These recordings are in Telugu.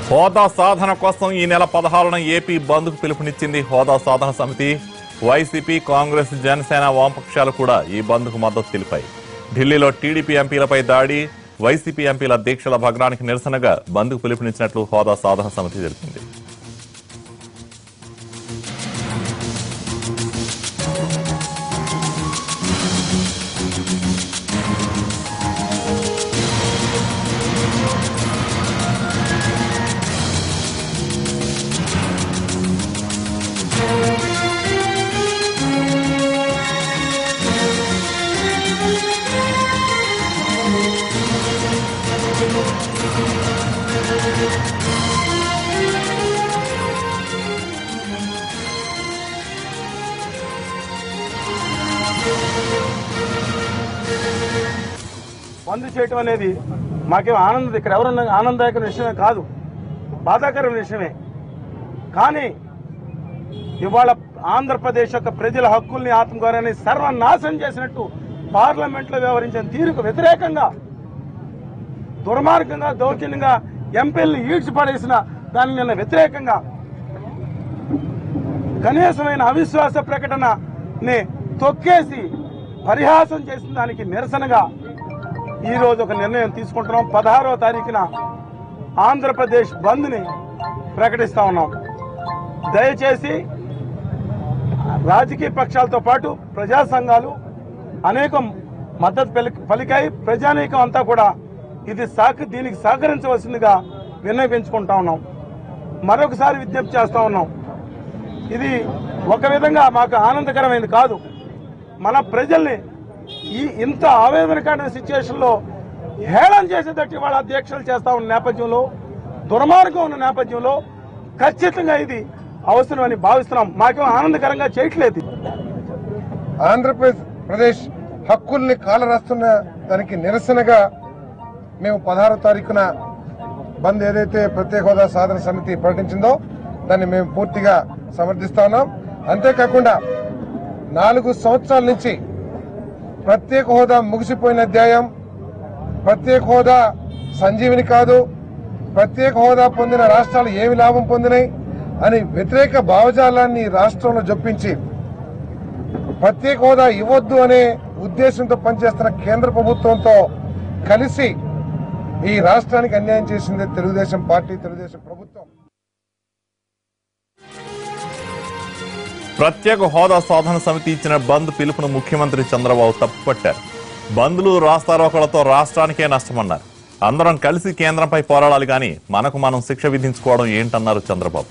హోదా సాధన కోసం ఈ నెల 16న ఏపీ బంద్కు పిలుపునిచ్చింది హోదా సాధన సమితి. వైసీపీ, కాంగ్రెస్, జనసేన, వామపక్షాలు కూడా ఈ బంద్కు మద్దతు తెలిపాయి. ఢిల్లీలో టీడీపీ ఎంపీలపై దాడి, వైసీపీ ఎంపీల దీక్షల భగ్నానికి నిరసనగా బంద్కు పిలుపునిచ్చినట్లు హోదా సాధన సమితి తెలిపింది. బంద్ చేయటం అనేది మాకేం ఇక్కడ ఎవరున్నా ఆనందదాయక విషయమే కాదు, బాధాకరమైన విషయమే. కానీ ఇవాళ ఆంధ్రప్రదేశ్ యొక్క ప్రజల హక్కుల్ని, ఆత్మగౌరవాన్ని సర్వనాశనం చేసినట్టు పార్లమెంట్లో వ్యవహరించిన తీరుకు వ్యతిరేకంగా, దుర్మార్గంగా, దౌర్జన్యంగా ఎంపీలను ఈడ్చిపడేసిన దాని నిన్న వ్యతిరేకంగా కనీసమైన అవిశ్వాస ప్రకటనని తొక్కేసి పరిహాసం చేసిన దానికి నిరసనగా ఈరోజు ఒక నిర్ణయం తీసుకుంటున్నాం. 16వ తారీఖున ఆంధ్రప్రదేశ్ బంద్ని ప్రకటిస్తా ఉన్నాం. దయచేసి రాజకీయ పక్షాలతో పాటు ప్రజా సంఘాలు అనేకం మద్దతు పలికాయి. ప్రజానీకం అంతా కూడా దీనికి సహకరించవలసిందిగా విన్నవించుకుంటా ఉన్నాం. మరొకసారి విజ్ఞప్తి చేస్తా ఉన్నాం, ఇది ఒక విధంగా మాకు ఆనందకరమైనది కాదు. మన ప్రజల్ని ఇంత ఆవేదనకరమైన సిచ్యువేషన్లో హేళన చేసేటట్టు వాళ్ళ దీక్షలు చేస్తా ఉన్న నేపథ్యంలో, దుర్మార్గం ఉన్న నేపథ్యంలో ఖచ్చితంగా ఇది అవసరమని భావిస్తున్నాం. మాకేం ఆనందకరంగా చేయట్లేదు. ఆంధ్రప్రదేశ్ హక్కుల్ని కాలరాస్తున్న దానికి నిరసనగా మేము 16వ తారీఖున బంద్ ఏదైతే ప్రత్యేక హోదా సాధన సమితి ప్రకటించిందో దాన్ని మేము పూర్తిగా సమర్థిస్తా ఉన్నాం. అంతేకాకుండా 4 సంవత్సరాల నుంచి ప్రత్యేక హోదా ముగిసిపోయిన అధ్యాయం, ప్రత్యేక హోదా సంజీవిని కాదు, ప్రత్యేక హోదా పొందిన రాష్ట్రాలు ఏమి లాభం పొందినాయి అని వ్యతిరేక భావజాలాన్ని రాష్ట్రంలో జొప్పించి ప్రత్యేక హోదా ఇవ్వద్దు అనే ఉద్దేశంతో పనిచేస్తున్న కేంద్ర ప్రభుత్వంతో కలిసి ఈ రాష్ట్రానికి అన్యాయం చేసింది తెలుగుదేశం పార్టీ, తెలుగుదేశం ప్రభుత్వం. ప్రత్యేక హోదా సాధన సమితి ఇచ్చిన బంద్ పిలుపును ముఖ్యమంత్రి చంద్రబాబు తప్పుపట్టారు. బంద్లు, రాస్తారోకలతో రాష్ట్రానికే నష్టమన్నారు. అందరం కలిసి కేంద్రంపై పోరాడాలి కానీ మనకు మనం శిక్ష విధించుకోవడం ఏంటన్నారు చంద్రబాబు.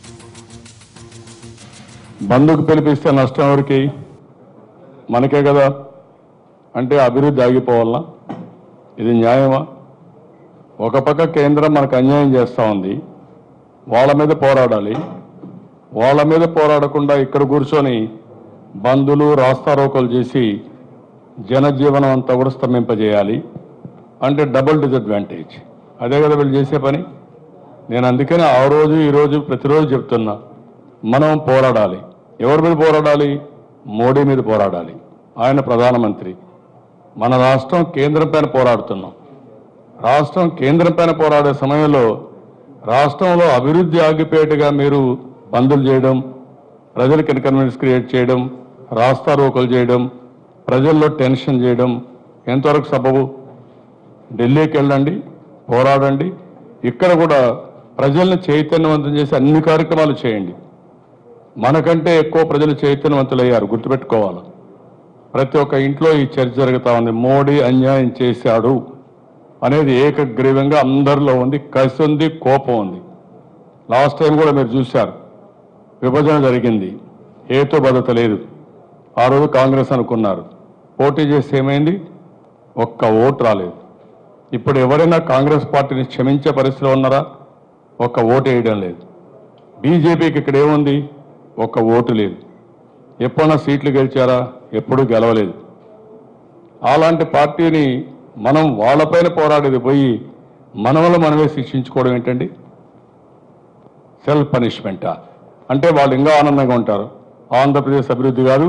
బంద్కు పిలిపిస్తే నష్టం ఎవరికి? మనకే కదా. అంటే అభివృద్ధి ఆగిపోవాలనా? ఇది న్యాయమా? ఒక పక్క కేంద్రం మనకు అన్యాయం చేస్తూ ఉంది, వాళ్ళ మీద పోరాడాలి. వాళ్ళ మీద పోరాడకుండా ఇక్కడ కూర్చొని బంధులు, రాస్తారోకలు చేసి జనజీవనం అంతా కూడా స్తంభింపజేయాలి అంటే డబుల్ డిసడ్వాంటేజ్. అదే కదా వీళ్ళు చేసే పని. నేను అందుకనే ఆ రోజు ఈరోజు ప్రతిరోజు చెప్తున్నా, మనం పోరాడాలి. ఎవరి మీద పోరాడాలి? మోడీ మీద పోరాడాలి. ఆయన ప్రధానమంత్రి. మన రాష్ట్రం కేంద్రం పైన పోరాడుతున్నాం. రాష్ట్రం కేంద్రం పైన పోరాడే సమయంలో రాష్ట్రంలో అభివృద్ధి ఆగిపోయేట్టుగా మీరు బందులు చేయడం, ప్రజలకు ఇన్కన్వీనియన్స్ క్రియేట్ చేయడం, రాస్తారోకలు చేయడం, ప్రజల్లో టెన్షన్ చేయడం ఎంతవరకు సబబు? ఢిల్లీకి వెళ్ళండి, పోరాడండి. ఇక్కడ కూడా ప్రజల్ని చైతన్యవంతం చేసి అన్ని కార్యక్రమాలు చేయండి. మనకంటే ఎక్కువ ప్రజలు చైతన్యవంతులయ్యారు, గుర్తుపెట్టుకోవాలి. ప్రతి ఒక్క ఇంట్లో ఈ చర్చ జరుగుతూ ఉంది. మోడీ అన్యాయం చేశాడు అనేది ఏకగ్రీవంగా అందరిలో ఉంది. కసి ఉంది, కోపం ఉంది. లాస్ట్ టైం కూడా మీరు చూశారు, విభజన జరిగింది, హేతుబద్ధత లేదు. ఆ రోజు కాంగ్రెస్ అనుకున్నారు, పోటీ చేసి ఏమైంది? ఒక్క ఓటు రాలేదు. ఇప్పుడు ఎవరైనా కాంగ్రెస్ పార్టీని క్షమించే పరిస్థితిలో ఉన్నారా? ఒక్క ఓటు వేయడం లేదు. బీజేపీకి ఇక్కడ ఏముంది? ఒక్క ఓటు లేదు. ఎప్పుడన్నా సీట్లు గెలిచారా? ఎప్పుడూ గెలవలేదు. అలాంటి పార్టీని మనం వాళ్ళపైన పోరాడేది పోయి మనవల మనమే శిక్షించుకోవడం ఏంటండి? సెల్ఫ్ పనిష్మెంటా? అంటే వాళ్ళు ఇంకా ఆనందంగా ఉంటారు. ఆంధ్రప్రదేశ్ అభివృద్ధి కాదు,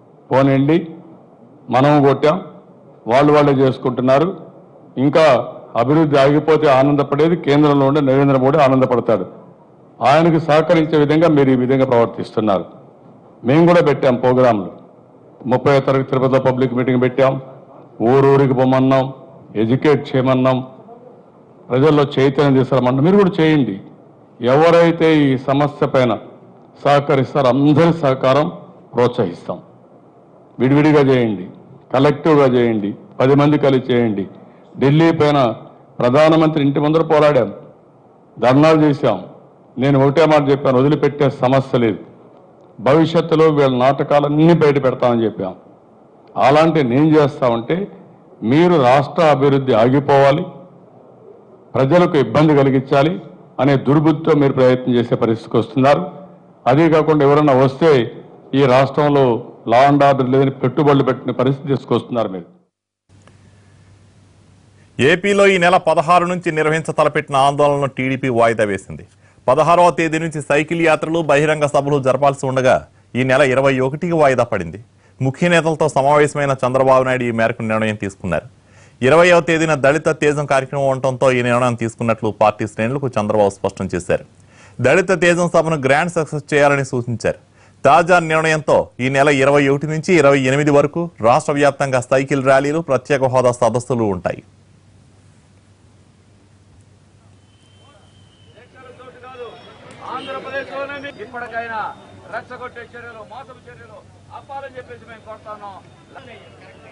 పోనండి మనం కొట్టాం, వాళ్ళే చేసుకుంటున్నారు. ఇంకా అభివృద్ధి ఆగిపోతే ఆనందపడేది కేంద్రంలో ఉండే నరేంద్ర మోడీ ఆనందపడతాడు. ఆయనకు సహకరించే విధంగా మీరు ఈ విధంగా ప్రవర్తిస్తున్నారు. మేము కూడా పెట్టాం ప్రోగ్రాంలు. 30వ తరగతి తిరుపతిలో పబ్లిక్ మీటింగ్ పెట్టాం, ఊరూరికి పొమ్మన్నాం, ఎడ్యుకేట్ చేయమన్నాం, ప్రజల్లో చైతన్యం తీసుకురమన్నాం. మీరు కూడా చేయండి. ఎవరైతే ఈ సమస్య పైన సహకరిస్తారో అందరి సహకారం ప్రోత్సహిస్తాం. విడివిడిగా చేయండి, కలెక్టివ్గా చేయండి, 10 మంది కలిసి చేయండి. ఢిల్లీ పైన ప్రధానమంత్రి ఇంటి ముందర పోరాడాం, ధర్నాలు చేశాం. నేను ఒకటే మాట చెప్పాను, వదిలిపెట్టే సమస్య లేదు. భవిష్యత్తులో వీళ్ళ నాటకాలన్నీ బయట పెడతామని చెప్పాం. అలాంటి నేను చేస్తామంటే మీరు రాష్ట్ర అభివృద్ధి ఆగిపోవాలి, ప్రజలకు ఇబ్బంది కలిగించాలి అనే దుర్బుద్ధితో మీరు ప్రయత్నం చేసే పరిస్థితికి వస్తున్నారు. అదే కాకుండా ఎవరైనా వస్తే ఈ రాష్ట్రంలో లా అండ్ ఆర్డర్ లేదని పెట్టుబడులు పెట్టిన పరిస్థితి తీసుకొస్తున్నారు మీరు. ఏపీలో ఈ నెల 16 నుంచి నిర్వహించ తలపెట్టిన ఆందోళనను టీడీపీ వాయిదా వేసింది. 16వ తేదీ నుంచి సైకిల్ యాత్రలు, బహిరంగ సభలు జరపాల్సి ఉండగా ఈ నెల 21కి వాయిదా పడింది. ముఖ్య నేతలతో సమావేశమైన చంద్రబాబు నాయుడు ఈ మేరకు నిర్ణయం తీసుకున్నారు. 20వ తేదీన దళిత తేజం కార్యక్రమం ఉండటంతో ఈ నిర్ణయం తీసుకున్నట్లు పార్టీ శ్రేణులకు చంద్రబాబు స్పష్టం చేశారు. దళిత తేజం సభను గ్రాండ్ సక్సెస్ చేయాలని సూచించారు. తాజా నిర్ణయంతో ఈ నెల 21 నుంచి 28 వరకు రాష్ట్ర వ్యాప్తంగా సైకిల్ ర్యాలీలు, ప్రత్యేక హోదా సదస్సులు ఉంటాయి. ఇప్పటికైనా రెచ్చగొట్టే చర్యలు, మోసపు చర్యలు ఆపాలని చెప్పేసి మేము కోరుతున్నాం.